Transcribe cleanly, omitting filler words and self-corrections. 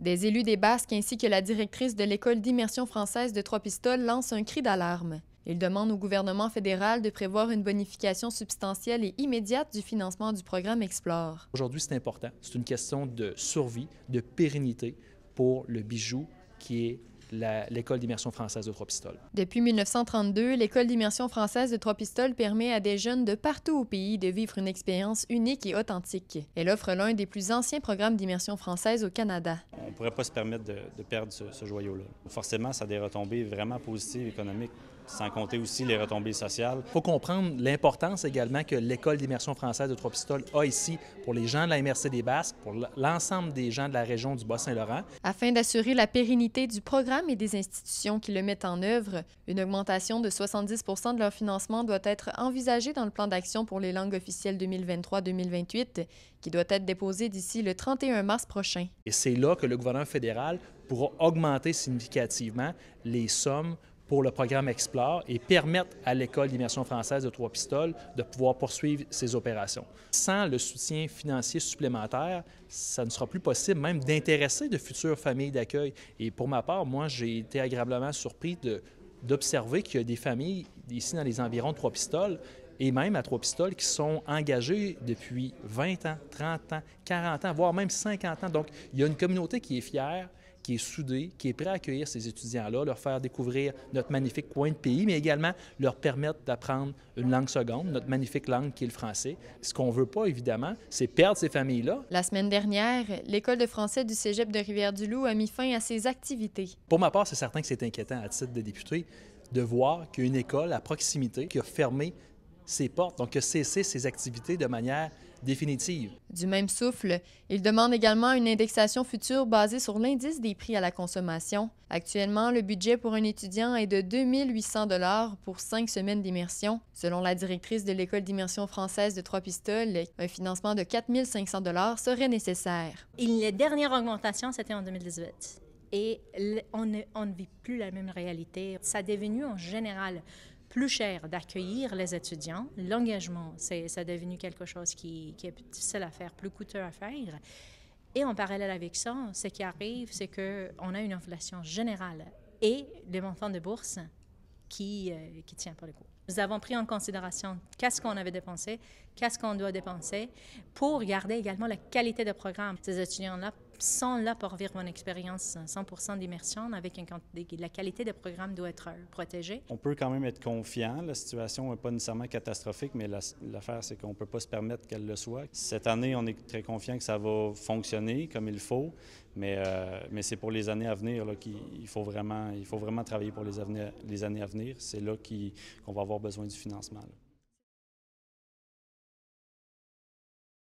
Des élus des Basques ainsi que la directrice de l'École d'immersion française de Trois-Pistoles lancent un cri d'alarme. Ils demandent au gouvernement fédéral de prévoir une bonification substantielle et immédiate du financement du programme Explore. Aujourd'hui, c'est important. C'est une question de survie, de pérennité pour le bijou qui est l'École d'immersion française de Trois-Pistoles. Depuis 1932, l'École d'immersion française de Trois-Pistoles permet à des jeunes de partout au pays de vivre une expérience unique et authentique. Elle offre l'un des plus anciens programmes d'immersion française au Canada. On ne pourrait pas se permettre de perdre ce joyau-là. Forcément, ça a des retombées vraiment positives, économiques, sans compter aussi les retombées sociales. Il faut comprendre l'importance également que l'École d'immersion française de Trois-Pistoles a ici pour les gens de la MRC des Basques, pour l'ensemble des gens de la région du Bas-Saint-Laurent. Afin d'assurer la pérennité du programme et des institutions qui le mettent en œuvre, une augmentation de 70 % de leur financement doit être envisagée dans le plan d'action pour les langues officielles 2023-2028, qui doit être déposé d'ici le 31 mars prochain. Et c'est là que le gouvernement fédéral pourra augmenter significativement les sommes pour le programme Explore et permettre à l'École d'immersion française de Trois-Pistoles de pouvoir poursuivre ses opérations. Sans le soutien financier supplémentaire, ça ne sera plus possible même d'intéresser de futures familles d'accueil. Et pour ma part, moi, j'ai été agréablement surpris d'observer qu'il y a des familles ici dans les environs de Trois-Pistoles et même à Trois-Pistoles qui sont engagées depuis 20 ans, 30 ans, 40 ans, voire même 50 ans. Donc, il y a une communauté qui est fière, qui est soudée, qui est prêt à accueillir ces étudiants-là, leur faire découvrir notre magnifique coin de pays, mais également leur permettre d'apprendre une langue seconde, notre magnifique langue qui est le français. Ce qu'on ne veut pas, évidemment, c'est perdre ces familles-là. La semaine dernière, l'École de français du Cégep de Rivière-du-Loup a mis fin à ses activités. Pour ma part, c'est certain que c'est inquiétant à titre de député de voir qu'il y a une école à proximité qui a fermé ses portes, donc qui a cessé ses activités de manière définitive. Du même souffle, il demande également une indexation future basée sur l'indice des prix à la consommation. Actuellement, le budget pour un étudiant est de 2 800 $ pour 5 semaines d'immersion. Selon la directrice de l'École d'immersion française de Trois-Pistoles, un financement de 4 500 $ serait nécessaire. La dernière augmentation, c'était en 2018. Et on ne vit plus la même réalité. Ça est devenu en général plus cher d'accueillir les étudiants. L'engagement, ça est devenu quelque chose qui est plus difficile à faire, plus coûteux à faire. Et en parallèle avec ça, ce qui arrive, c'est qu'on a une inflation générale et le montant de bourse qui tient pas le coup. Nous avons pris en considération qu'est-ce qu'on avait dépensé, qu'est-ce qu'on doit dépenser pour garder également la qualité de programme. Ces étudiants-là sont là pour vivre une expérience 100% d'immersion avec la qualité de programme doit être protégée. On peut quand même être confiant. La situation n'est pas nécessairement catastrophique, mais l'affaire, c'est qu'on ne peut pas se permettre qu'elle le soit. Cette année, on est très confiant que ça va fonctionner comme il faut, mais c'est pour les années à venir là, qu'il faut vraiment travailler pour les années à venir. C'est là qu'on va avoir besoin du financement. Là.